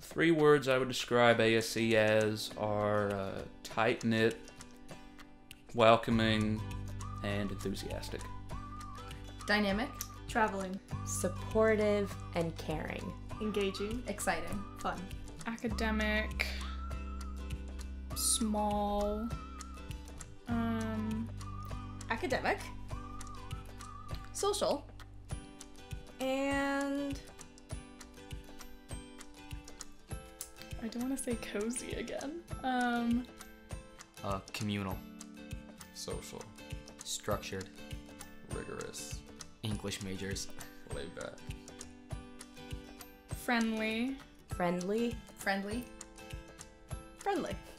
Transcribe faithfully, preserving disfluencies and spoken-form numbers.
three words I would describe A S E as are uh, tight-knit, welcoming, and enthusiastic. Dynamic. Traveling. Supportive and caring. Engaging. Exciting. Fun. Academic. Small. Um, Academic. Social. And I don't want to say cozy again. Um, Uh, communal, Social, structured, rigorous, English majors, laid back, friendly. Friendly. Friendly. friendly.